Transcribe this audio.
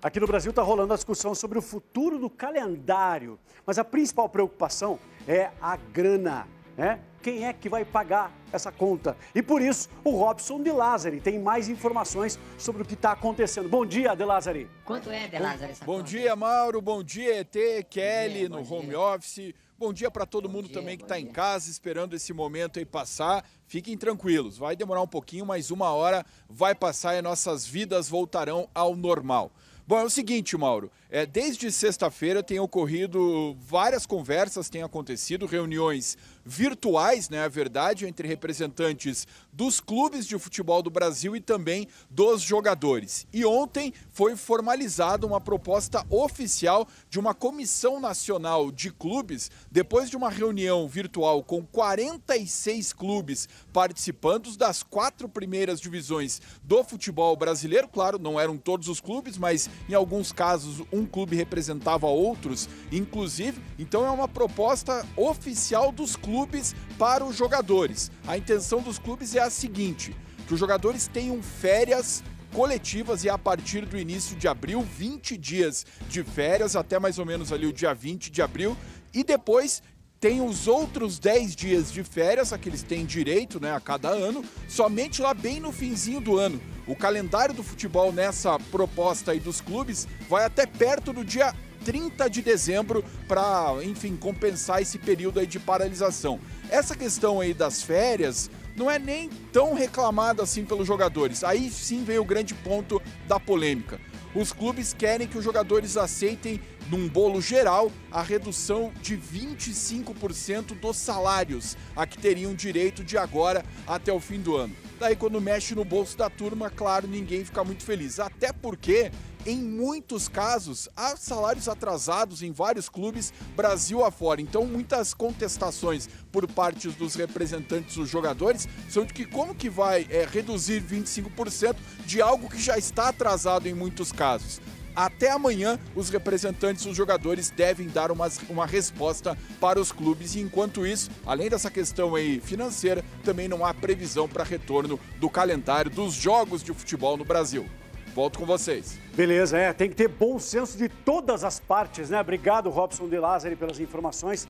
Aqui no Brasil está rolando a discussão sobre o futuro do calendário, mas a principal preocupação é a grana, né? Quem é que vai pagar essa conta? E por isso, o Robson De Lázari tem mais informações sobre o que está acontecendo. Bom dia, De Lázari. Quanto é, De Lázari, essa Bom conta? dia, Mauro. Bom dia, ET, Kelly, Bom no dia. home office. Bom dia para todo mundo também que está em casa, esperando esse momento aí passar. Fiquem tranquilos, vai demorar um pouquinho, mas uma hora vai passar e nossas vidas voltarão ao normal. Bom, é o seguinte, Mauro, desde sexta-feira tem ocorrido várias conversas, tem acontecido reuniões virtuais, né, a verdade, entre representantes dos clubes de futebol do Brasil e também dos jogadores. E ontem foi formalizada uma proposta oficial de uma comissão nacional de clubes, depois de uma reunião virtual com 46 clubes participantes das 4 primeiras divisões do futebol brasileiro. Claro, não eram todos os clubes, mas em alguns casos um clube representava outros, inclusive. Então é uma proposta oficial dos clubes para os jogadores. A intenção dos clubes é a seguinte: que os jogadores tenham férias coletivas e a partir do início de abril, 20 dias de férias até mais ou menos ali o dia 20 de abril, e depois tem os outros 10 dias de férias, a que eles têm direito, né, a cada ano, somente lá bem no finzinho do ano. O calendário do futebol nessa proposta aí dos clubes vai até perto do dia 30 de dezembro para, enfim, compensar esse período aí de paralisação. Essa questão aí das férias não é nem tão reclamada assim pelos jogadores. Aí sim veio o grande ponto da polêmica. Os clubes querem que os jogadores aceitem, num bolo geral, a redução de 25% dos salários a que teriam direito de agora até o fim do ano. Daí, quando mexe no bolso da turma, claro, ninguém fica muito feliz. Até porque, em muitos casos, há salários atrasados em vários clubes Brasil afora. Então, muitas contestações por parte dos representantes dos jogadores são de que como que vai reduzir 25% de algo que já está atrasado em muitos casos. Até amanhã, os representantes dos jogadores devem dar uma resposta para os clubes. E enquanto isso, além dessa questão aí financeira, também não há previsão para retorno do calendário dos jogos de futebol no Brasil. Volto com vocês. Beleza, tem que ter bom senso de todas as partes, né? Obrigado, Robson De Lázari, pelas informações.